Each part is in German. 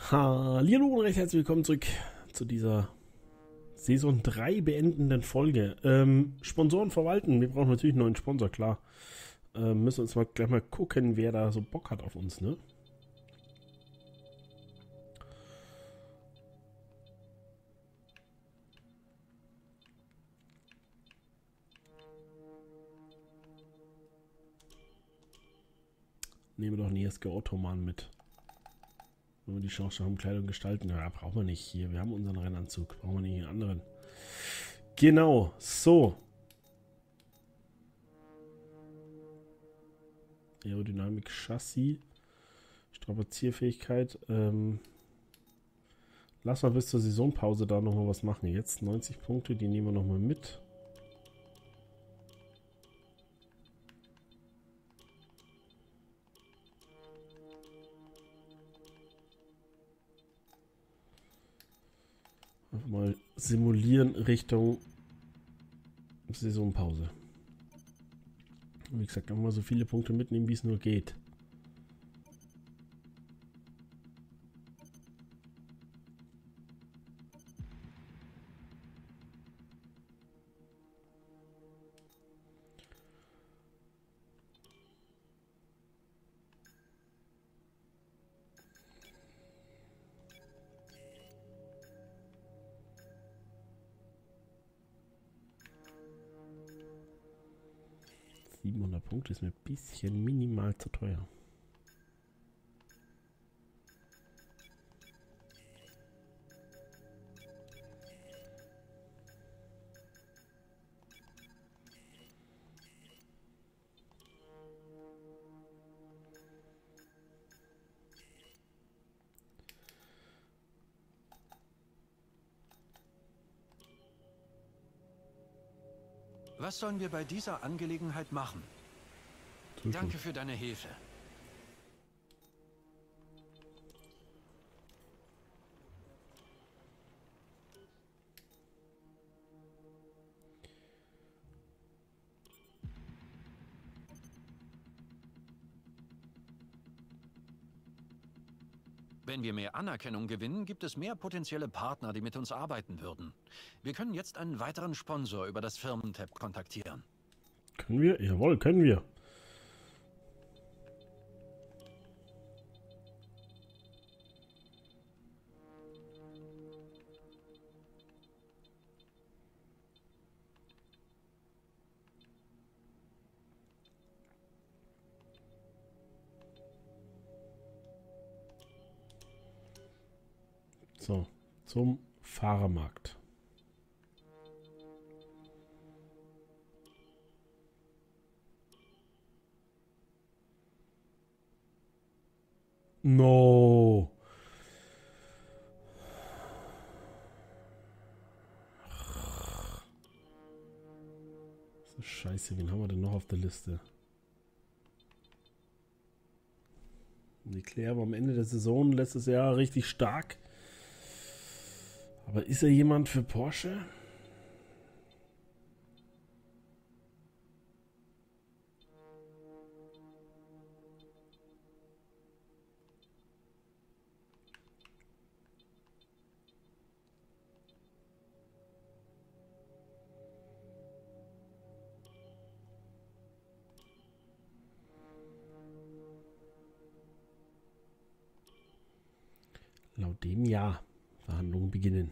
Hallo und recht herzlich willkommen zurück zu dieser Saison 3 beendenden Folge. Sponsoren verwalten. Wir brauchen natürlich einen neuen Sponsor, klar. Müssen uns gleich mal gucken, wer da so Bock hat auf uns, ne? Nehmen wir doch einen ESG Ottoman mit. Wenn wir die Chance haben, Kleidung gestalten. Ja, brauchen wir nicht hier. Wir haben unseren Rennanzug. Brauchen wir nicht einen anderen. Genau, so. Aerodynamik, Chassis, Strapazierfähigkeit. Lass mal bis zur Saisonpause da nochmal was machen. Jetzt 90 Punkte, die nehmen wir nochmal mit. Einfach mal simulieren Richtung Saisonpause. Wie gesagt, einfach mal so viele Punkte mitnehmen, wie es nur geht. Punkte ist mir ein bisschen minimal zu teuer. Was sollen wir bei dieser Angelegenheit machen? Danke für deine Hilfe. Wenn wir mehr Anerkennung gewinnen, gibt es mehr potenzielle Partner, die mit uns arbeiten würden. Wir können jetzt einen weiteren Sponsor über das Firmentab kontaktieren. Können wir? Jawohl, können wir. So, zum Fahrermarkt. No. So scheiße, wen haben wir denn noch auf der Liste? Leclerc war am Ende der Saison letztes Jahr richtig stark. Aber ist er jemand für Porsche? Laut dem ja. Verhandlungen beginnen.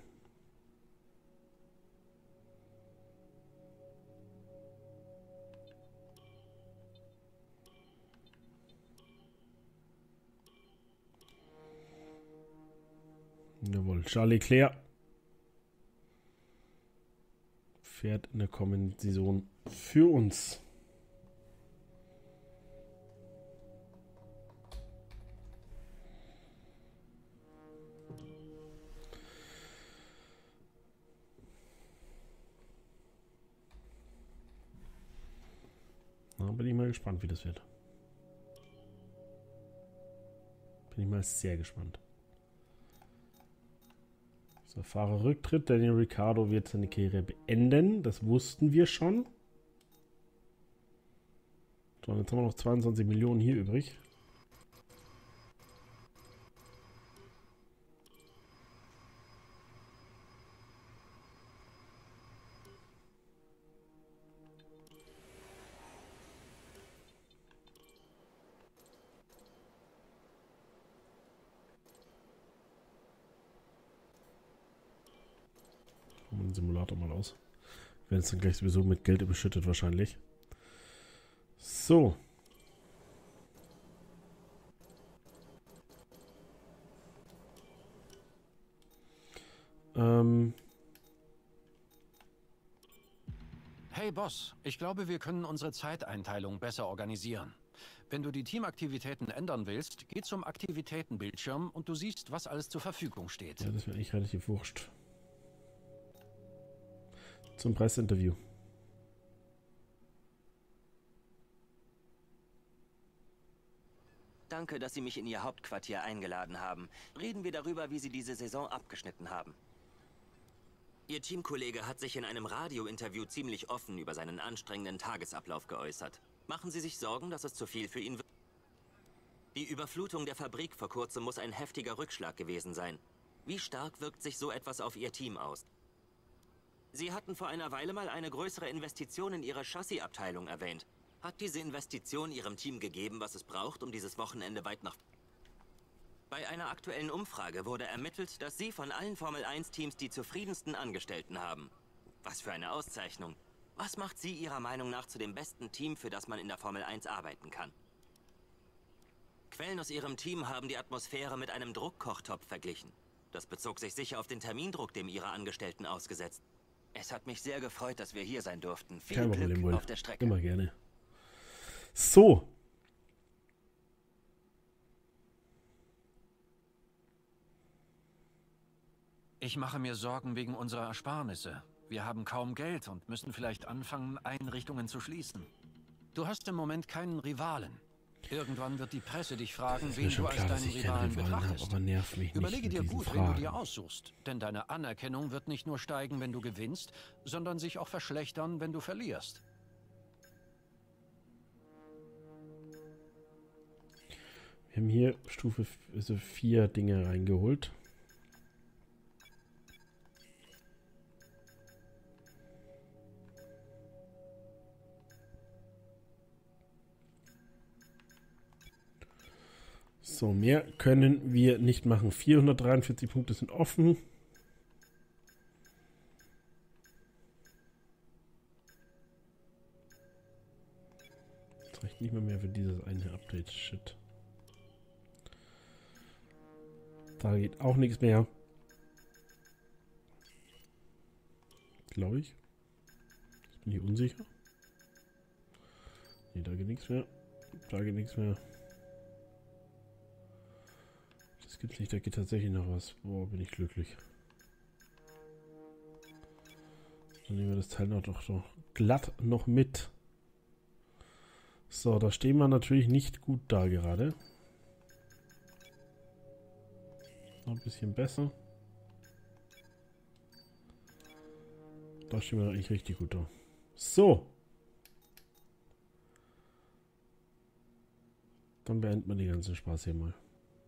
Jawohl, Charles Leclerc fährt in der kommenden Saison für uns. Na, bin ich mal gespannt, wie das wird. Bin ich mal sehr gespannt. So, Fahrerrücktritt. Daniel Ricciardo wird seine Karriere beenden. Das wussten wir schon. So, jetzt haben wir noch 22 Millionen hier übrig. Simulator mal aus. Wir werden es dann gleich sowieso mit Geld überschüttet wahrscheinlich. So. Hey Boss, ich glaube, wir können unsere Zeiteinteilung besser organisieren. Wenn du die Teamaktivitäten ändern willst, geh zum Aktivitätenbildschirm und du siehst, was alles zur Verfügung steht. Ja, das wäre eigentlich relativ wurscht. Zum Preisinterview. Danke, dass Sie mich in Ihr Hauptquartier eingeladen haben. Reden wir darüber, wie Sie diese Saison abgeschnitten haben. Ihr Teamkollege hat sich in einem Radiointerview ziemlich offen über seinen anstrengenden Tagesablauf geäußert. Machen Sie sich Sorgen, dass es zu viel für ihn wird? Die Überflutung der Fabrik vor kurzem muss ein heftiger Rückschlag gewesen sein. Wie stark wirkt sich so etwas auf Ihr Team aus? Sie hatten vor einer Weile mal eine größere Investition in Ihre Chassisabteilung erwähnt. Hat diese Investition Ihrem Team gegeben, was es braucht, um dieses Wochenende weit nach... Bei einer aktuellen Umfrage wurde ermittelt, dass Sie von allen Formel-1-Teams die zufriedensten Angestellten haben. Was für eine Auszeichnung. Was macht Sie Ihrer Meinung nach zu dem besten Team, für das man in der Formel 1 arbeiten kann? Quellen aus Ihrem Team haben die Atmosphäre mit einem Druckkochtopf verglichen. Das bezog sich sicher auf den Termindruck, dem Ihre Angestellten ausgesetzt. Es hat mich sehr gefreut, dass wir hier sein durften. Viel Glück auf der Strecke. Immer gerne. So. Ich mache mir Sorgen wegen unserer Ersparnisse. Wir haben kaum Geld und müssen vielleicht anfangen, Einrichtungen zu schließen. Du hast im Moment keinen Rivalen. Irgendwann wird die Presse dich fragen, wen du als deinen Rivalen betrachtest. Aber nerv mich nicht. Überlege dir gut, wen du dir aussuchst. Denn deine Anerkennung wird nicht nur steigen, wenn du gewinnst, sondern sich auch verschlechtern, wenn du verlierst. Wir haben hier Stufe 4 Dinge reingeholt. So, mehr können wir nicht machen. 443 Punkte sind offen. Das reicht nicht mehr für dieses eine Update. Shit. Da geht auch nichts mehr. Glaube ich. Jetzt bin ich unsicher. Ne, da geht nichts mehr. Da geht nichts mehr. Das gibt's nicht, da geht tatsächlich noch was. Boah, bin ich glücklich. Dann nehmen wir das Teil doch glatt noch mit. So, da stehen wir natürlich nicht gut da gerade. Noch ein bisschen besser. Da stehen wir eigentlich richtig gut da. So. Dann beenden wir den ganzen Spaß hier mal.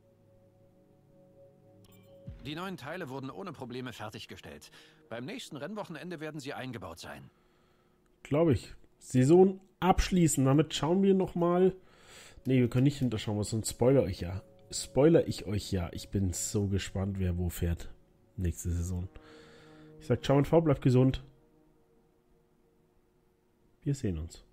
Die neuen Teile wurden ohne Probleme fertiggestellt. Beim nächsten Rennwochenende werden sie eingebaut sein. Glaube ich. Saison abschließen. Damit schauen wir nochmal. Ne, wir können nicht hinterschauen, weil sonst spoilere ich euch ja. Ich bin so gespannt, wer wo fährt. Nächste Saison. Ich sag ciao und V, bleibt gesund. Wir sehen uns.